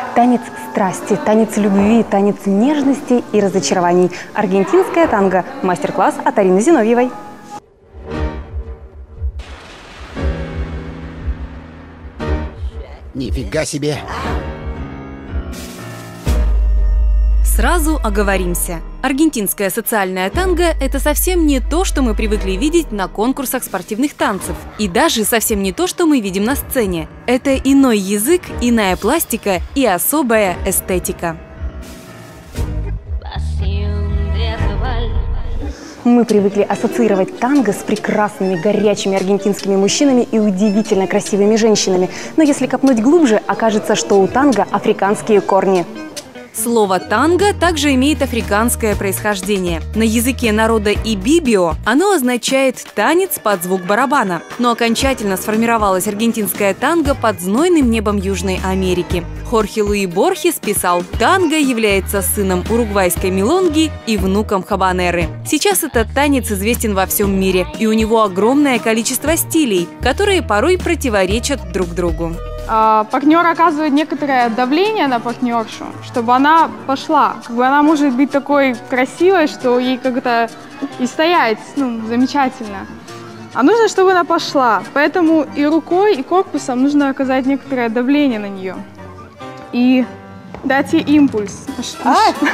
Танец страсти, танец любви, танец нежности и разочарований. Аргентинское танго. Мастер-класс от Арины Зиновьевой. Нифига себе! Сразу оговоримся. Аргентинское социальное танго – это совсем не то, что мы привыкли видеть на конкурсах спортивных танцев. И даже совсем не то, что мы видим на сцене. Это иной язык, иная пластика и особая эстетика. Мы привыкли ассоциировать танго с прекрасными, горячими аргентинскими мужчинами и удивительно красивыми женщинами. Но если копнуть глубже, окажется, что у танго африканские корни. Слово «танго» также имеет африканское происхождение. На языке народа ибибио оно означает «танец под звук барабана». Но окончательно сформировалось аргентинское танго под знойным небом Южной Америки. Хорхе Луи Борхес писал: «Танго является сыном уругвайской милонги и внуком хабанеры». Сейчас этот танец известен во всем мире, и у него огромное количество стилей, которые порой противоречат друг другу. Партнер оказывает некоторое давление на партнершу, чтобы она пошла. Она может быть такой красивой, что ей как-то и стоять замечательно. А нужно, чтобы она пошла. Поэтому и рукой, и корпусом нужно оказать некоторое давление на нее. И дать ей импульс. То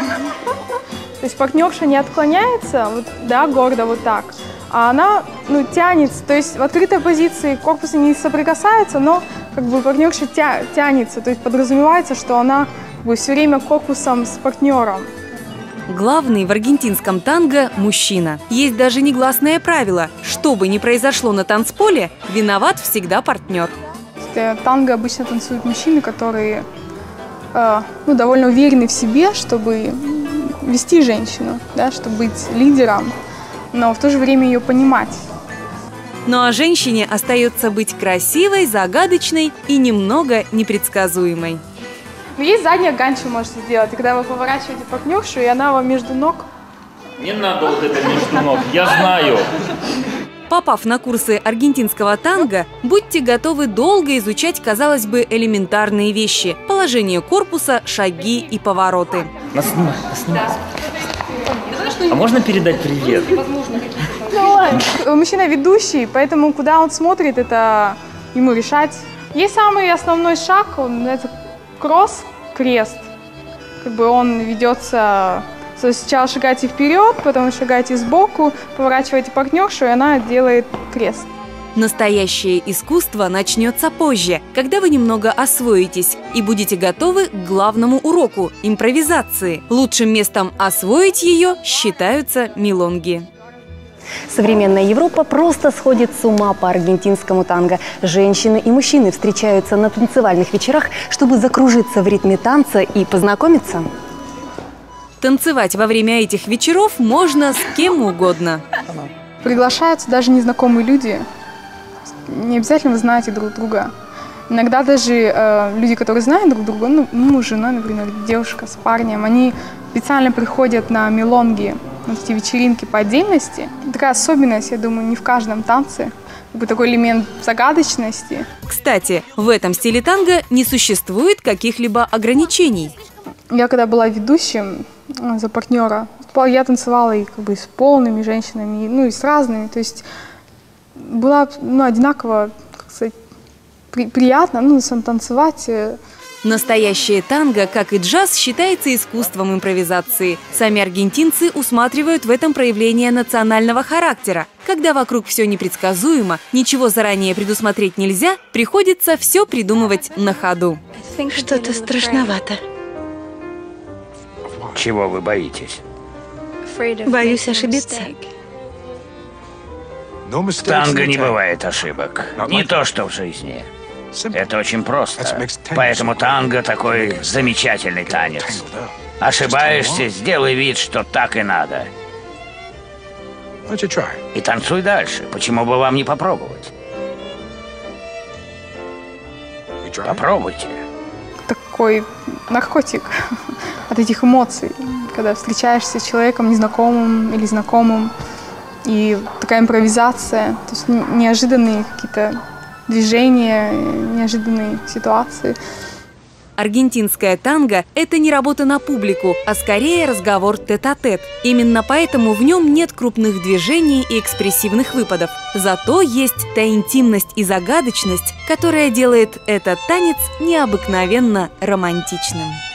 есть партнерша не отклоняется, гордо вот так. А она тянется, то есть в открытой позиции корпусы не соприкасаются, но партнерша тянется, то есть подразумевается, что она все время корпусом с партнером. Главный в аргентинском танго – мужчина. Есть даже негласное правило: что бы ни произошло на танцполе, виноват всегда партнер. Танго обычно танцуют мужчины, которые довольно уверены в себе, чтобы вести женщину, чтобы быть лидером, но в то же время ее понимать. Ну а женщине остается быть красивой, загадочной и немного непредсказуемой. Есть задняя ганчо можете сделать, и когда вы поворачиваете партнершу, и она вам между ног. Не надо вот это между ног, я знаю. Попав на курсы аргентинского танго, будьте готовы долго изучать, казалось бы, элементарные вещи: положение корпуса, шаги и повороты. А можно передать привет? Мужчина ведущий, поэтому куда он смотрит, это ему решать. Есть самый основной шаг, он называется кросс, крест. Он ведется, сначала шагайте вперед, потом шагайте сбоку, поворачиваете партнершу, и она делает крест. Настоящее искусство начнется позже, когда вы немного освоитесь и будете готовы к главному уроку – импровизации. Лучшим местом освоить ее считаются милонги. Современная Европа просто сходит с ума по аргентинскому танго. Женщины и мужчины встречаются на танцевальных вечерах, чтобы закружиться в ритме танца и познакомиться. Танцевать во время этих вечеров можно с кем угодно. Приглашаются даже незнакомые люди. Не обязательно вы знаете друг друга. Иногда даже люди, которые знают друг друга, муж, жена, например, девушка с парнем, они специально приходят на милонги, на эти вечеринки по отдельности. Такая особенность, я думаю, не в каждом танце. Такой элемент загадочности. Кстати, в этом стиле танго не существует каких-либо ограничений. Я когда была ведущим за партнера, я танцевала и с полными женщинами, и с разными. То есть было одинаково, приятно танцевать. Настоящее танго, как и джаз, считается искусством импровизации. Сами аргентинцы усматривают в этом проявление национального характера. Когда вокруг все непредсказуемо, ничего заранее предусмотреть нельзя, приходится все придумывать на ходу. Что-то страшновато. Чего вы боитесь? Боюсь ошибиться. В танго не бывает ошибок. Не то, что в жизни. Это очень просто. Поэтому танго такой замечательный танец. Ошибаешься, сделай вид, что так и надо. И танцуй дальше. Почему бы вам не попробовать? Попробуйте. Такой наркотик от этих эмоций, когда встречаешься с человеком незнакомым или знакомым, и такая импровизация, то есть неожиданные какие-то движения, неожиданные ситуации. Аргентинское танго – это не работа на публику, а скорее разговор тет-а-тет. Именно поэтому в нем нет крупных движений и экспрессивных выпадов. Зато есть та интимность и загадочность, которая делает этот танец необыкновенно романтичным.